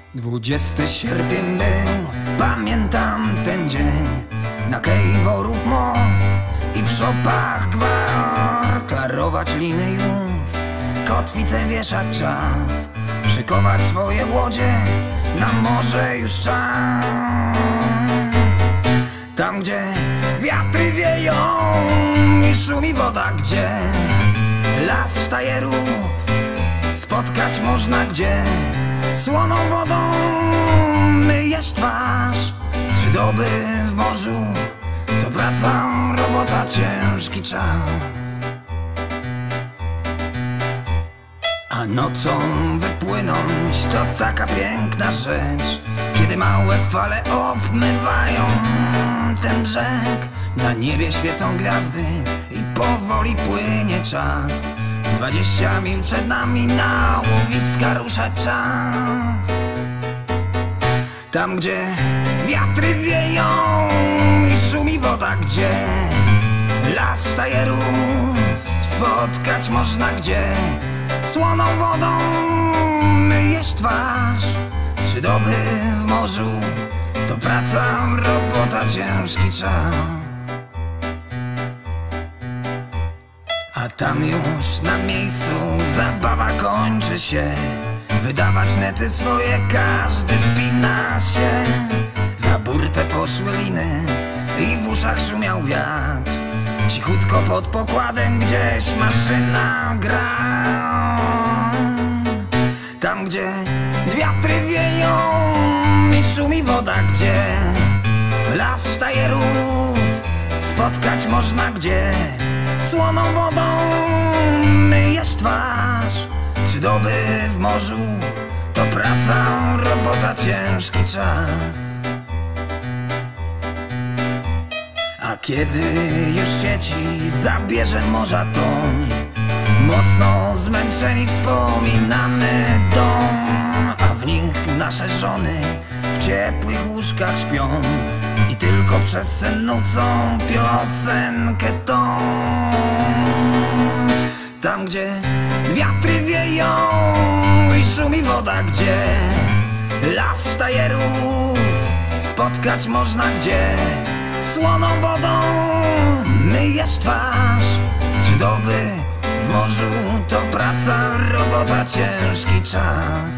20 sierpień był, pamiętam ten dzień. Na kejworów moc i w szopach gwar. Klarować liny już, kotwice wieszać czas. Szykować swoje łodzie, na morze już czas. Tam gdzie wiatry wieją i szumi woda, gdzie las sztajerów spotkać można, gdzie słoną wodą myjesz twarz. 3 doby w morzu to praca, robota, ciężki czas. A nocą wypłynąć to taka piękna rzecz, kiedy małe fale obmywają ten brzeg. Na niebie świecą gwiazdy i powoli płynie czas. 20 mil przed nami, na łowiska rusza czas. Tam gdzie wiatry wieją i szumi woda, gdzie las sztajerów spotkać można, gdzie słoną wodą myjesz twarz. 3 doby w morzu to praca, robota, ciężki czas. A tam już na miejscu zabawa kończy się. Wydawać nety swoje, każdy spina się. Za burtę poszły liny i w uszach szumiał wiatr. Cichutko pod pokładem gdzieś maszyna gra. Tam gdzie wiatry wieją i szumi woda, gdzie las sztajerów spotkać można, gdzie słoną wodą myjesz twarz. 3 doby w morzu to praca, robota, ciężki czas. A kiedy już sieci zabierze morza toń, mocno zmęczeni wspominamy dom. A w nich nasze żony w ciepłych łóżkach śpią i tylko przez sen nucą piosenkę tą. Tam gdzie wiatry wieją i szumi woda, gdzie las sztajerów spotkać można, gdzie słoną wodą myjesz twarz. 3 doby w morzu to praca, robota, ciężki czas.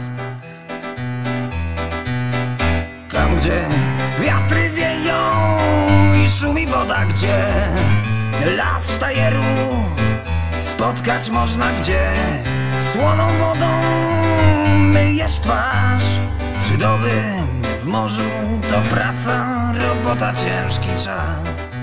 Tam gdzie wiatry wieją i szumi woda, gdzie las sztajerów spotkać można, gdzie słoną wodą myjesz twarz. 3 doby w morzu to praca, robota, ciężki czas.